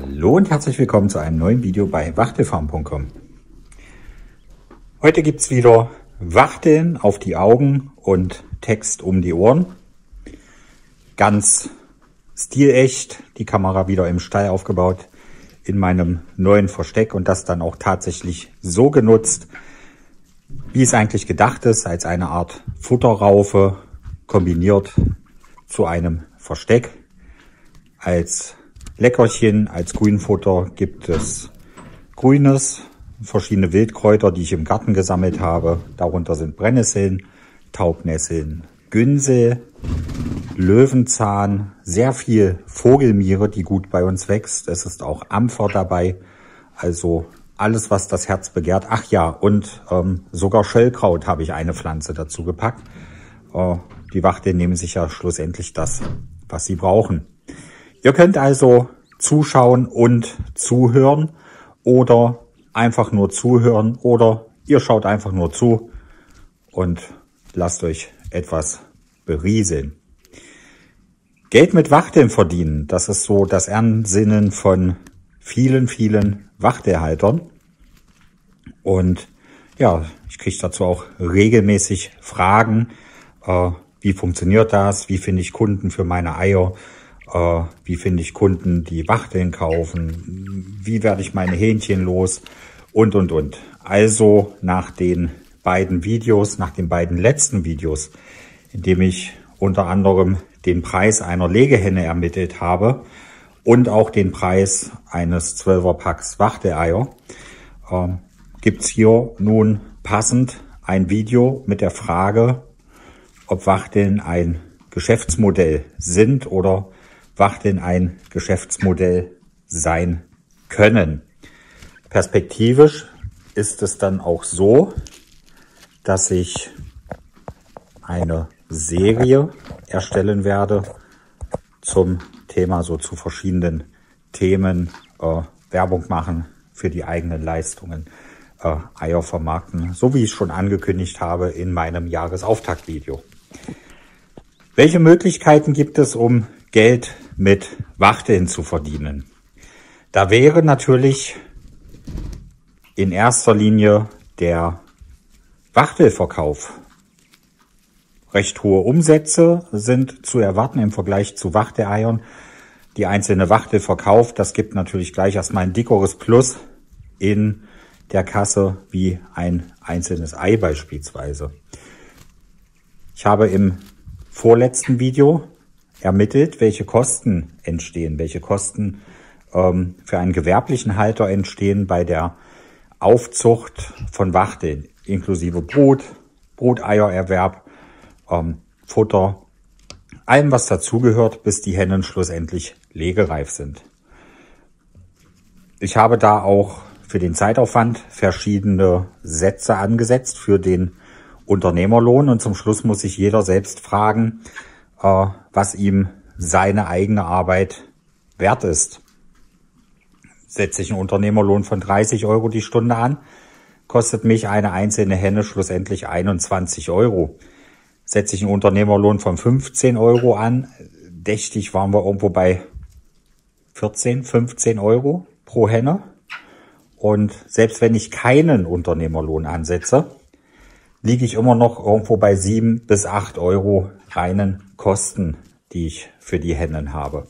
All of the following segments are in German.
Hallo und herzlich willkommen zu einem neuen Video bei wachtelfarm.com. Heute gibt es wieder Wachteln auf die Augen und Text um die Ohren. Ganz stilecht, die Kamera wieder im Stall aufgebaut in meinem neuen Versteck und das dann auch tatsächlich so genutzt, wie es eigentlich gedacht ist, als eine Art Futterraufe kombiniert zu einem Versteck. Als Leckerchen, als Grünfutter gibt es Grünes, verschiedene Wildkräuter, die ich im Garten gesammelt habe. Darunter sind Brennnesseln, Taubnesseln, Günsel, Löwenzahn, sehr viel Vogelmiere, die gut bei uns wächst. Es ist auch Ampfer dabei, also alles, was das Herz begehrt. Ach ja, und sogar Schöllkraut habe ich eine Pflanze dazu gepackt. Die Wachteln nehmen sich ja schlussendlich das, was sie brauchen. Ihr könnt also zuschauen und zuhören oder einfach nur zuhören oder ihr schaut einfach nur zu und lasst euch etwas berieseln. Geld mit Wachteln verdienen, das ist so das Ansinnen von vielen, vielen Wachtelhaltern. Und ja, ich kriege dazu auch regelmäßig Fragen, wie funktioniert das, wie finde ich Kunden für meine Eier, wie finde ich Kunden, die Wachteln kaufen, wie werde ich meine Hähnchen los und. Also nach den beiden Videos, nach den beiden letzten Videos, in dem ich unter anderem den Preis einer Legehenne ermittelt habe und auch den Preis eines 12er Packs Wachteleier, gibt's hier nun passend ein Video mit der Frage, ob Wachteln ein Geschäftsmodell sind oder Wachteln ein Geschäftsmodell sein können. Perspektivisch ist es dann auch so, dass ich eine Serie erstellen werde zum Thema, so zu verschiedenen Themen, Werbung machen für die eigenen Leistungen, Eier vermarkten, so wie ich schon angekündigt habe in meinem Jahresauftaktvideo. Welche Möglichkeiten gibt es, um Geld mit Wachteln zu verdienen? Da wäre natürlich in erster Linie der Wachtelverkauf. Recht hohe Umsätze sind zu erwarten im Vergleich zu Wachteleiern. Die einzelne Wachtel verkauft, das gibt natürlich gleich erstmal ein dickeres Plus in der Kasse wie ein einzelnes Ei beispielsweise. Ich habe im vorletzten Video ermittelt, welche Kosten entstehen, welche Kosten für einen gewerblichen Halter entstehen bei der Aufzucht von Wachteln, inklusive Brut, Bruteiererwerb, Futter, allem was dazugehört, bis die Hennen schlussendlich legereif sind. Ich habe da auch für den Zeitaufwand verschiedene Sätze angesetzt für den Unternehmerlohn und zum Schluss muss sich jeder selbst fragen, was ihm seine eigene Arbeit wert ist. Setze ich einen Unternehmerlohn von 30 Euro die Stunde an, kostet mich eine einzelne Henne schlussendlich 21 Euro. Setze ich einen Unternehmerlohn von 15 Euro an, dächtig waren wir irgendwo bei 14, 15 Euro pro Henne. Und selbst wenn ich keinen Unternehmerlohn ansetze, liege ich immer noch irgendwo bei 7 bis 8 Euro reinen Kosten, die ich für die Hennen habe.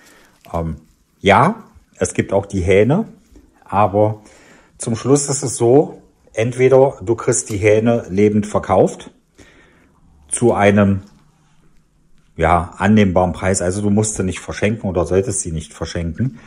Ja, es gibt auch die Hähne, aber zum Schluss ist es so, entweder du kriegst die Hähne lebend verkauft zu einem annehmbaren Preis, also du musst sie nicht verschenken oder solltest sie nicht verschenken,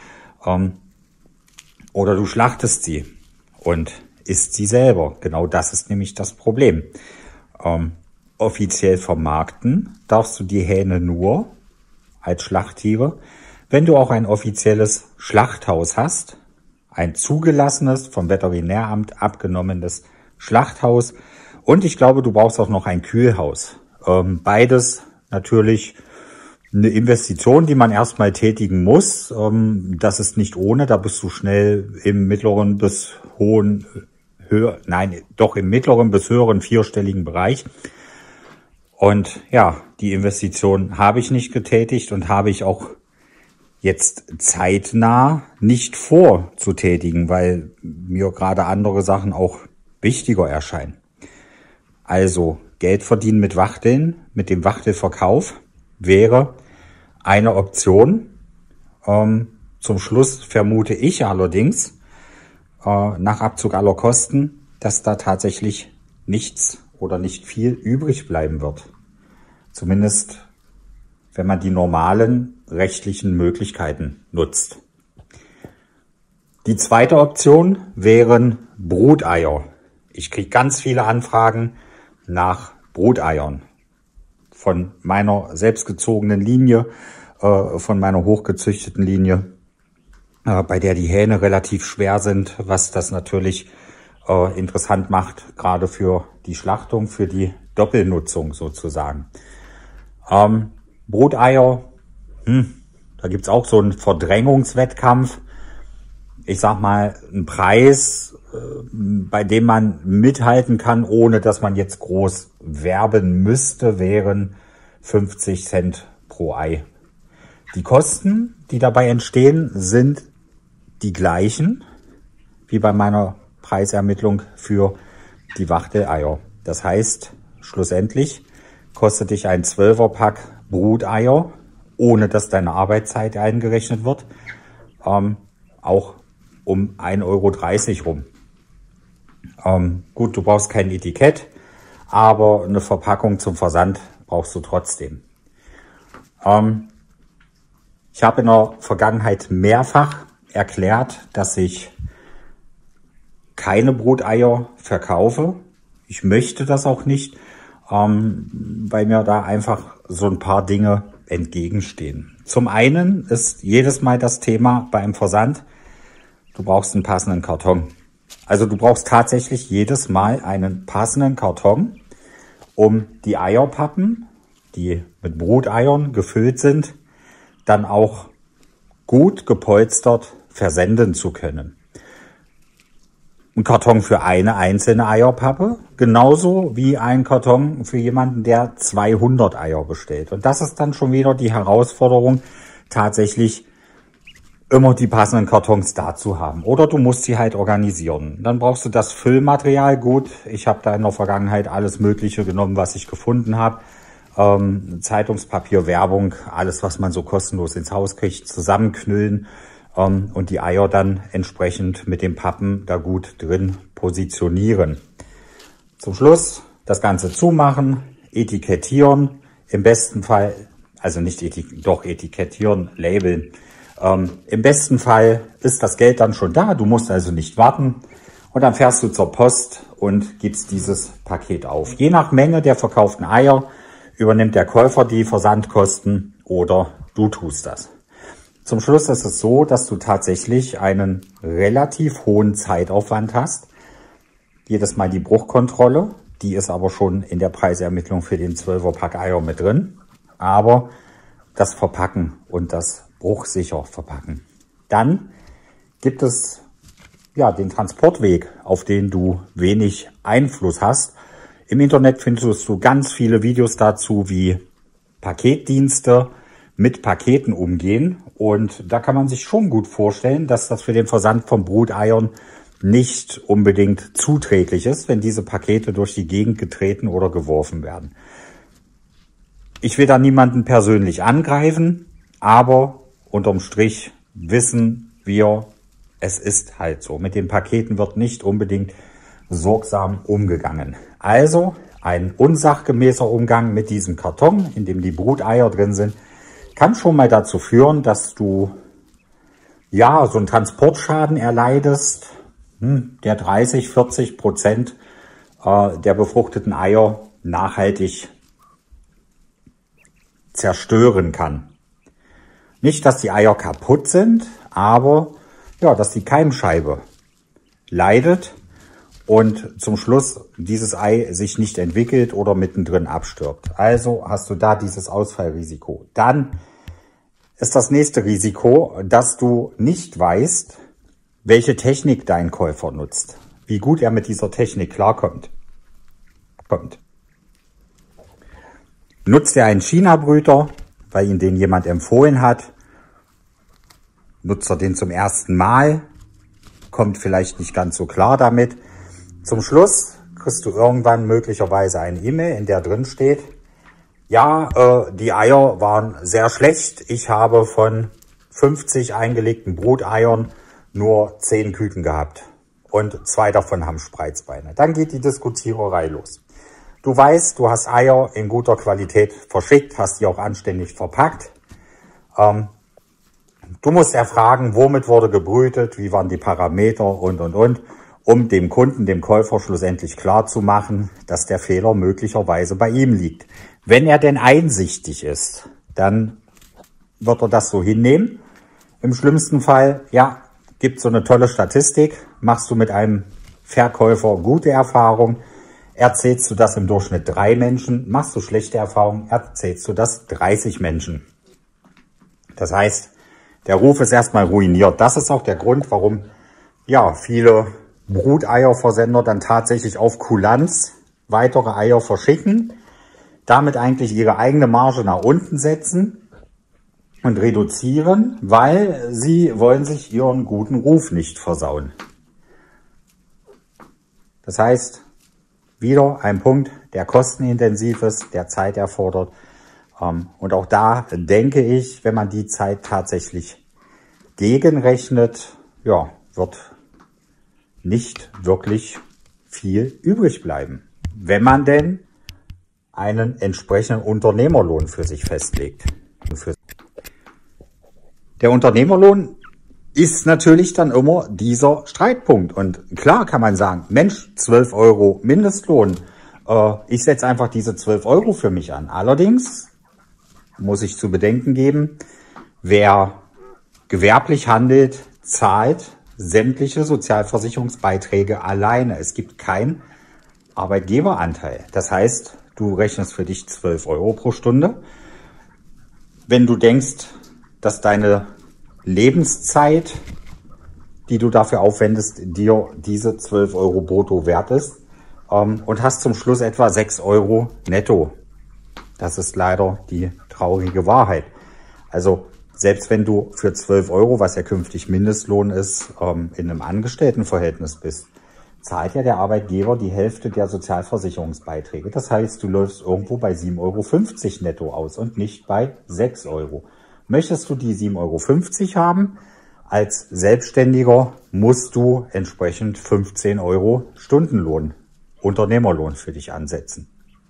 oder du schlachtest sie und isst sie selber. Genau das ist nämlich das Problem. Offiziell vermarkten darfst du die Hähne nur als Schlachttiere, wenn du auch ein offizielles Schlachthaus hast, ein zugelassenes, vom Veterinäramt abgenommenes Schlachthaus und ich glaube, du brauchst auch noch ein Kühlhaus. Beides natürlich eine Investition, die man erstmal tätigen muss. Das ist nicht ohne, da bist du schnell im mittleren bis höheren vierstelligen Bereich. Und ja, die Investition habe ich nicht getätigt und habe ich auch jetzt zeitnah nicht vorzutätigen, weil mir gerade andere Sachen auch wichtiger erscheinen. Also Geld verdienen mit Wachteln, mit dem Wachtelverkauf wäre eine Option. Zum Schluss vermute ich allerdings, nach Abzug aller Kosten, dass da tatsächlich nichts oder nicht viel übrig bleiben wird. Zumindest, wenn man die normalen rechtlichen Möglichkeiten nutzt. Die zweite Option wären Bruteier. Ich kriege ganz viele Anfragen nach Bruteiern. Von meiner selbstgezogenen Linie, von meiner hochgezüchteten Linie, bei der die Hähne relativ schwer sind, was das natürlich interessant macht, gerade für die Schlachtung, für die Doppelnutzung sozusagen. Bruteier, da gibt's auch so einen Verdrängungswettkampf. Ich sag mal, ein Preis, bei dem man mithalten kann, ohne dass man jetzt groß werben müsste, wären 50 Cent pro Ei. Die Kosten, die dabei entstehen, sind die gleichen wie bei meiner Preisermittlung für die Wachteleier. Das heißt, schlussendlich kostet dich ein 12er-Pack Bruteier, ohne dass deine Arbeitszeit eingerechnet wird, auch um 1,30 € rum. Gut, du brauchst kein Etikett, aber eine Verpackung zum Versand brauchst du trotzdem. Ich habe in der Vergangenheit mehrfach erklärt, dass ich keine Bruteier verkaufe. Ich möchte das auch nicht, weil mir da einfach so ein paar Dinge entgegenstehen. Zum einen ist jedes Mal das Thema beim Versand, du brauchst einen passenden Karton. Also du brauchst tatsächlich jedes Mal einen passenden Karton, um die Eierpappen, die mit Bruteiern gefüllt sind, dann auch gut gepolstert versenden zu können. Ein Karton für eine einzelne Eierpappe, genauso wie ein Karton für jemanden, der 200 Eier bestellt. Und das ist dann schon wieder die Herausforderung, tatsächlich immer die passenden Kartons da zu haben. Oder du musst sie halt organisieren. Dann brauchst du das Füllmaterial. Gut, ich habe da in der Vergangenheit alles Mögliche genommen, was ich gefunden habe. Zeitungspapier, Werbung, alles, was man so kostenlos ins Haus kriegt, zusammenknüllen und die Eier dann entsprechend mit den Pappen da gut drin positionieren. Zum Schluss das Ganze zumachen, etikettieren, im besten Fall, also nicht etikettieren, labeln. Im besten Fall ist das Geld dann schon da, du musst also nicht warten und dann fährst du zur Post und gibst dieses Paket auf. Je nach Menge der verkauften Eier übernimmt der Käufer die Versandkosten oder du tust das. Zum Schluss ist es so, dass du tatsächlich einen relativ hohen Zeitaufwand hast. Jedes Mal die Bruchkontrolle, die ist aber schon in der Preisermittlung für den 12er-Pack Eier mit drin. Aber das Verpacken und das bruchsicher verpacken. Dann gibt es ja den Transportweg, auf den du wenig Einfluss hast. Im Internet findest du ganz viele Videos dazu, wie Paketdienste mit Paketen umgehen. Und da kann man sich schon gut vorstellen, dass das für den Versand von Bruteiern nicht unbedingt zuträglich ist, wenn diese Pakete durch die Gegend getreten oder geworfen werden. Ich will da niemanden persönlich angreifen, aber unterm Strich wissen wir, es ist halt so. Mit den Paketen wird nicht unbedingt sorgsam umgegangen. Also ein unsachgemäßer Umgang mit diesem Karton, in dem die Bruteier drin sind, kann schon mal dazu führen, dass du ja so einen Transportschaden erleidest, der 30-40% der befruchteten Eier nachhaltig zerstören kann. Nicht, dass die Eier kaputt sind, aber ja, dass die Keimscheibe leidet und zum Schluss dieses Ei sich nicht entwickelt oder mittendrin abstirbt. Also hast du da dieses Ausfallrisiko. Dann ist das nächste Risiko, dass du nicht weißt, welche Technik dein Käufer nutzt, wie gut er mit dieser Technik klarkommt. Nutzt er einen China-Brüter, weil ihn den jemand empfohlen hat, nutzt er den zum ersten Mal, kommt vielleicht nicht ganz so klar damit. Zum Schluss kriegst du irgendwann möglicherweise eine E-Mail, in der drin steht, ja, die Eier waren sehr schlecht. Ich habe von 50 eingelegten Bruteiern nur 10 Küken gehabt und 2 davon haben Spreizbeine. Dann geht die Diskutiererei los. Du weißt, du hast Eier in guter Qualität verschickt, hast die auch anständig verpackt. Du musst erfragen, womit wurde gebrütet, wie waren die Parameter und, um dem Kunden, dem Käufer schlussendlich klar zu machen, dass der Fehler möglicherweise bei ihm liegt. Wenn er denn einsichtig ist, dann wird er das so hinnehmen. Im schlimmsten Fall, ja, gibt so eine tolle Statistik, machst du mit einem Verkäufer gute Erfahrungen, erzählst du das im Durchschnitt 3 Menschen, machst du schlechte Erfahrungen, erzählst du das 30 Menschen. Das heißt, der Ruf ist erstmal ruiniert. Das ist auch der Grund, warum ja viele Bruteierversender dann tatsächlich auf Kulanz weitere Eier verschicken, damit eigentlich ihre eigene Marge nach unten setzen und reduzieren, weil sie wollen sich ihren guten Ruf nicht versauen. Das heißt, wieder ein Punkt, der kostenintensiv ist, der Zeit erfordert. Und auch da denke ich, wenn man die Zeit tatsächlich gegenrechnet, ja, wird nicht wirklich viel übrig bleiben, wenn man denn einen entsprechenden Unternehmerlohn für sich festlegt. Der Unternehmerlohn ist natürlich dann immer dieser Streitpunkt. Und klar kann man sagen, Mensch, 12 Euro Mindestlohn, ich setze einfach diese 12 Euro für mich an. Allerdings muss ich zu bedenken geben, wer gewerblich handelt, zahlt sämtliche Sozialversicherungsbeiträge alleine. Es gibt keinen Arbeitgeberanteil. Das heißt, du rechnest für dich 12 Euro pro Stunde. Wenn du denkst, dass deine Lebenszeit, die du dafür aufwendest, dir diese 12 Euro brutto wert ist, und hast zum Schluss etwa 6 Euro netto. Das ist leider die traurige Wahrheit. Also selbst wenn du für 12 Euro, was ja künftig Mindestlohn ist, in einem Angestelltenverhältnis bist, zahlt ja der Arbeitgeber die Hälfte der Sozialversicherungsbeiträge. Das heißt, du läufst irgendwo bei 7,50 Euro netto aus und nicht bei 6 Euro. Möchtest du die 7,50 Euro haben? Als Selbstständiger musst du entsprechend 15 Euro Stundenlohn, Unternehmerlohn für dich ansetzen.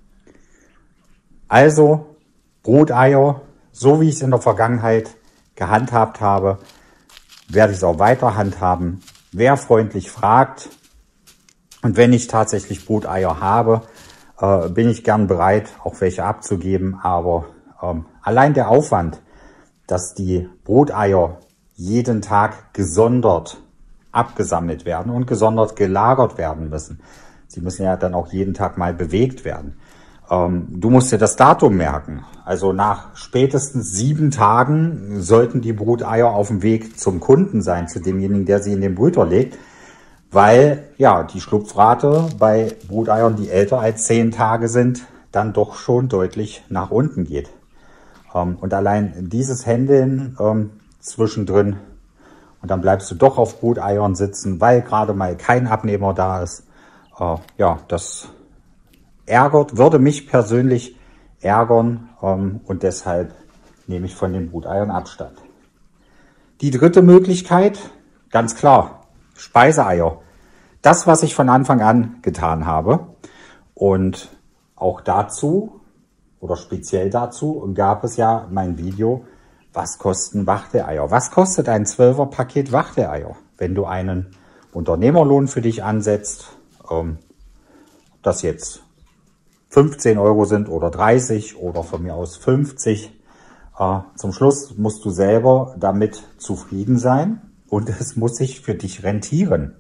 Also Bruteier, so wie ich es in der Vergangenheit gehandhabt habe, werde ich es auch weiter handhaben. Wer freundlich fragt und wenn ich tatsächlich Bruteier habe, bin ich gern bereit, auch welche abzugeben. Aber allein der Aufwand, dass die Bruteier jeden Tag gesondert abgesammelt werden und gesondert gelagert werden müssen. Sie müssen ja dann auch jeden Tag mal bewegt werden. Du musst dir das Datum merken. Also nach spätestens 7 Tagen sollten die Bruteier auf dem Weg zum Kunden sein, zu demjenigen, der sie in den Brüter legt, weil ja die Schlupfrate bei Bruteiern, die älter als 10 Tage sind, dann doch schon deutlich nach unten geht. Und allein dieses Handeln zwischendrin und dann bleibst du doch auf Bruteiern sitzen, weil gerade mal kein Abnehmer da ist. Ja, das würde mich persönlich ärgern und deshalb nehme ich von den Bruteiern Abstand. Die dritte Möglichkeit, ganz klar, Speiseeier. Das, was ich von Anfang an getan habe. Und auch dazu, oder speziell dazu, gab es ja mein Video, was kosten Wachteleier? Was kostet ein 12er Paket Wachteleier, wenn du einen Unternehmerlohn für dich ansetzt, das jetzt 15 Euro sind oder 30 oder von mir aus 50. Zum Schluss musst du selber damit zufrieden sein und es muss sich für dich rentieren.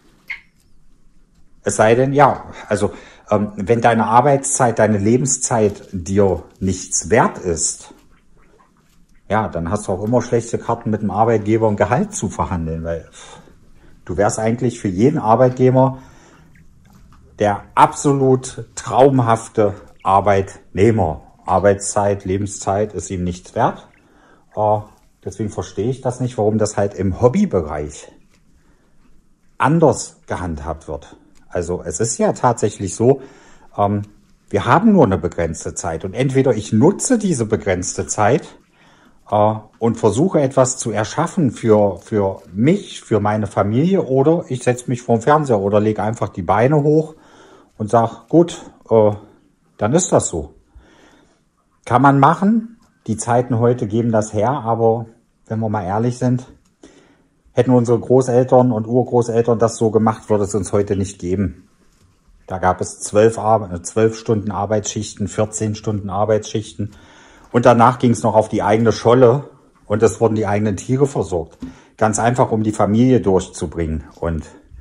Es sei denn, ja, also wenn deine Arbeitszeit, deine Lebenszeit dir nichts wert ist, ja, dann hast du auch immer schlechte Karten mit dem Arbeitgeber ein Gehalt zu verhandeln, weil du wärst eigentlich für jeden Arbeitgeber der absolut traumhafte Arbeitnehmer. Arbeitszeit, Lebenszeit ist ihm nichts wert. Deswegen verstehe ich das nicht, warum das halt im Hobbybereich anders gehandhabt wird. Also es ist ja tatsächlich so, wir haben nur eine begrenzte Zeit und entweder ich nutze diese begrenzte Zeit und versuche etwas zu erschaffen für mich, für meine Familie, oder ich setze mich vor den Fernseher oder lege einfach die Beine hoch und sage, gut, dann ist das so. Kann man machen, die Zeiten heute geben das her, aber wenn wir mal ehrlich sind, hätten unsere Großeltern und Urgroßeltern das so gemacht, würde es uns heute nicht geben. Da gab es 12 Stunden Arbeitsschichten, 14 Stunden Arbeitsschichten. Und danach ging es noch auf die eigene Scholle und es wurden die eigenen Tiere versorgt. Ganz einfach, um die Familie durchzubringen. Und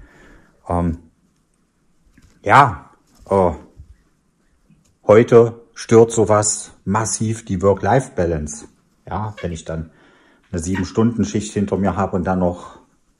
heute stört sowas massiv die Work-Life-Balance. Ja, wenn ich dann eine 7-Stunden-Schicht hinter mir habe und dann noch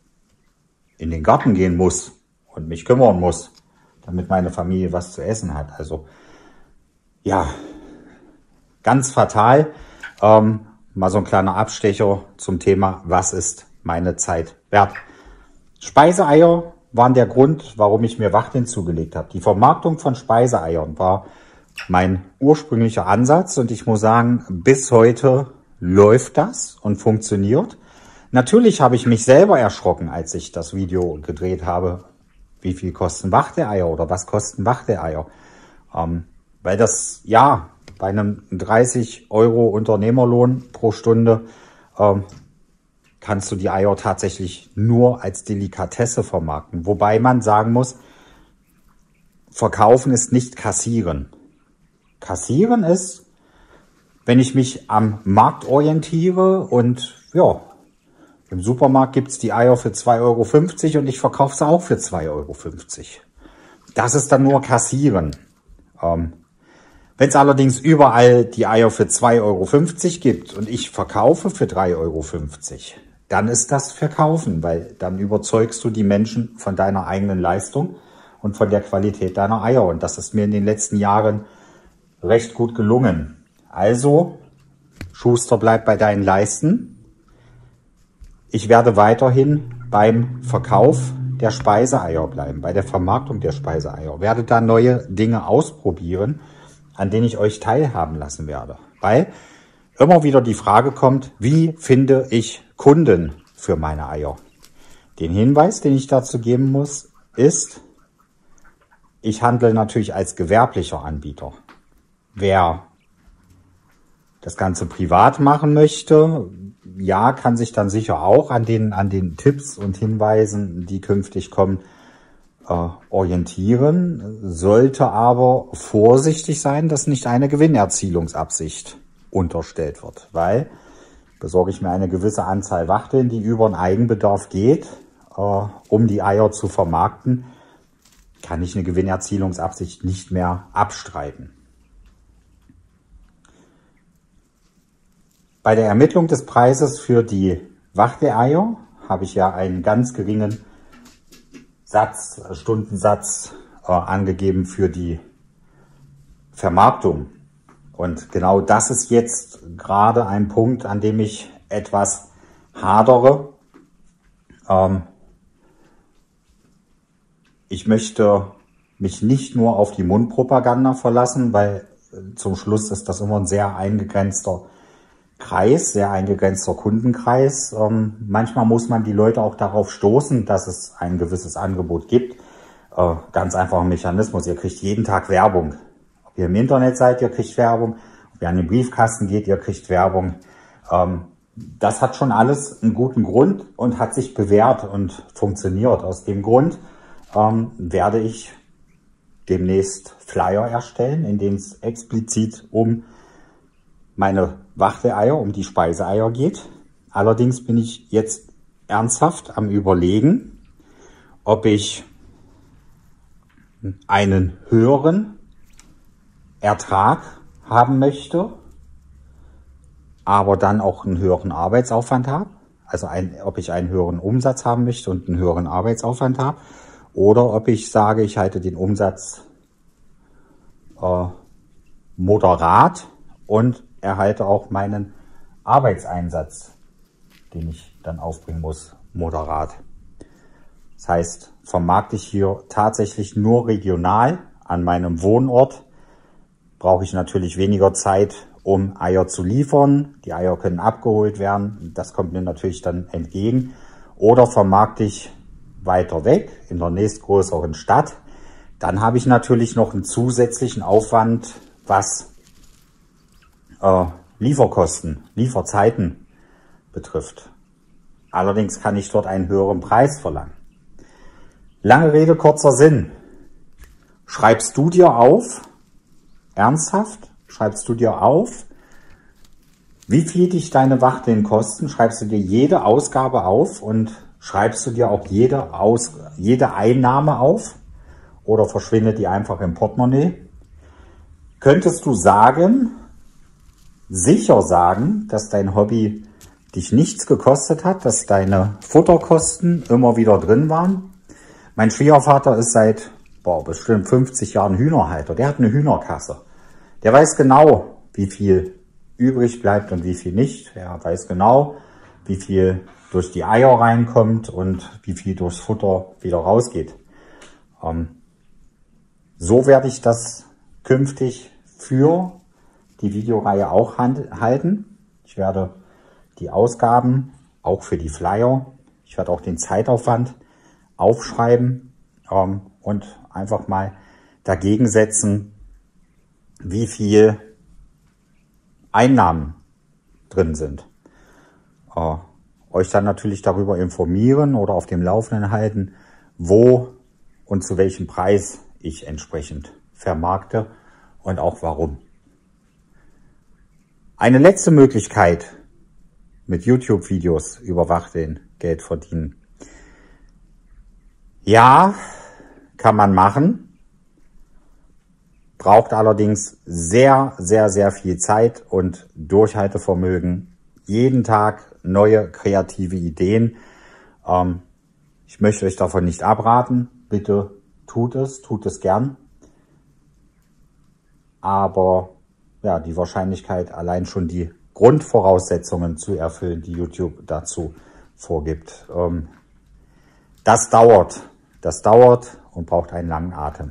in den Garten gehen muss und mich kümmern muss, damit meine Familie was zu essen hat. Also ja, ganz fatal. Mal so ein kleiner Abstecher zum Thema, was ist meine Zeit wert? Speiseeier waren der Grund, warum ich mir Wachteln zugelegt habe. Die Vermarktung von Speiseeiern war mein ursprünglicher Ansatz und ich muss sagen, bis heute läuft das und funktioniert. Natürlich habe ich mich selber erschrocken, als ich das Video gedreht habe. Wie viel kosten Wachteleier oder was kosten Wachteleier? Weil das, ja, bei einem 30 € Unternehmerlohn pro Stunde kannst du die Eier tatsächlich nur als Delikatesse vermarkten. Wobei man sagen muss, verkaufen ist nicht kassieren. Kassieren ist, wenn ich mich am Markt orientiere und ja, im Supermarkt gibt's die Eier für 2,50 € und ich verkaufe sie auch für 2,50 €. Das ist dann nur kassieren. Wenn es allerdings überall die Eier für 2,50 € gibt und ich verkaufe für 3,50 €, dann ist das Verkaufen, weil dann überzeugst du die Menschen von deiner eigenen Leistung und von der Qualität deiner Eier. Und das ist mir in den letzten Jahren recht gut gelungen. Also, Schuster, bleib bei deinen Leisten. Ich werde weiterhin beim Verkauf der Speiseeier bleiben, bei der Vermarktung der Speiseeier. Werde da neue Dinge ausprobieren, an denen ich euch teilhaben lassen werde. Weil immer wieder die Frage kommt, wie finde ich Kunden für meine Eier? Den Hinweis, den ich dazu geben muss, ist, ich handle natürlich als gewerblicher Anbieter. Wer das Ganze privat machen möchte, ja, kann sich dann sicher auch an den Tipps und Hinweisen, die künftig kommen, orientieren, sollte aber vorsichtig sein, dass nicht eine Gewinnerzielungsabsicht unterstellt wird, weil besorge ich mir eine gewisse Anzahl Wachteln, die über den Eigenbedarf geht, um die Eier zu vermarkten, kann ich eine Gewinnerzielungsabsicht nicht mehr abstreiten. Bei der Ermittlung des Preises für die Wachteleier habe ich ja einen ganz geringen Stundensatz angegeben für die Vermarktung. Und genau das ist jetzt gerade ein Punkt, an dem ich etwas hadere. Ich möchte mich nicht nur auf die Mundpropaganda verlassen, weil zum Schluss ist das immer ein sehr eingegrenzter Kreis, sehr eingegrenzter Kundenkreis. Manchmal muss man die Leute auch darauf stoßen, dass es ein gewisses Angebot gibt. Ganz einfacher Mechanismus. Ihr kriegt jeden Tag Werbung. Ob ihr im Internet seid, ihr kriegt Werbung. Ob ihr an den Briefkasten geht, ihr kriegt Werbung. Das hat schon alles einen guten Grund und hat sich bewährt und funktioniert. Aus dem Grund werde ich demnächst Flyer erstellen, in denen es explizit um meine Wachteleier, um die Speiseeier geht. Allerdings bin ich jetzt ernsthaft am Überlegen, ob ich einen höheren Ertrag haben möchte, aber dann auch einen höheren Arbeitsaufwand habe. Also ob ich einen höheren Umsatz haben möchte und einen höheren Arbeitsaufwand habe. Oder ob ich sage, ich halte den Umsatz moderat und erhalte auch meinen Arbeitseinsatz den ich dann aufbringen muss, moderat. Das heißt, vermarkte ich hier tatsächlich nur regional an meinem Wohnort, brauche ich natürlich weniger Zeit, um Eier zu liefern. Die Eier können abgeholt werden, das kommt mir natürlich dann entgegen. Oder vermarkte ich weiter weg, in der nächstgrößeren Stadt. Dann habe ich natürlich noch einen zusätzlichen Aufwand, was Lieferkosten, Lieferzeiten betrifft. Allerdings kann ich dort einen höheren Preis verlangen. Lange Rede, kurzer Sinn. Schreibst du dir auf, ernsthaft, schreibst du dir auf, wie viel dich deine Wachteln kosten? Schreibst du dir jede Ausgabe auf und schreibst du dir auch jede Einnahme auf? Oder verschwindet die einfach im Portemonnaie? Könntest du sicher sagen, dass dein Hobby dich nichts gekostet hat, dass deine Futterkosten immer wieder drin waren? Mein Schwiegervater ist seit bestimmt 50 Jahren Hühnerhalter. Der hat eine Hühnerkasse. Der weiß genau, wie viel übrig bleibt und wie viel nicht. Er weiß genau, wie viel durch die Eier reinkommt und wie viel durchs Futter wieder rausgeht. So werde ich das künftig für die Videoreihe auch halten. Ich werde die Ausgaben, auch für die Flyer, ich werde auch den Zeitaufwand aufschreiben und einfach mal dagegen setzen, wie viel Einnahmen drin sind. Euch dann natürlich darüber informieren oder auf dem Laufenden halten, wo und zu welchem Preis ich entsprechend vermarkte und auch warum. Eine letzte Möglichkeit, mit YouTube-Videos über Wachteln Geld verdienen. Ja, kann man machen, braucht allerdings sehr, sehr, sehr viel Zeit und Durchhaltevermögen. Jeden Tag neue kreative Ideen. Ich möchte euch davon nicht abraten. Bitte tut es gern. Aber ja, die Wahrscheinlichkeit, allein schon die Grundvoraussetzungen zu erfüllen, die YouTube dazu vorgibt, das dauert und braucht einen langen Atem.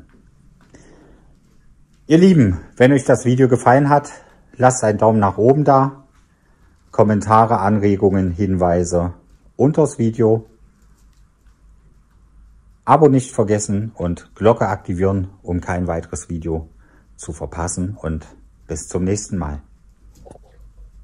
Ihr Lieben, wenn euch das Video gefallen hat, lasst einen Daumen nach oben da, Kommentare, Anregungen, Hinweise unter das Video, Abo nicht vergessen und Glocke aktivieren, um kein weiteres Video zu verpassen, und bis zum nächsten Mal.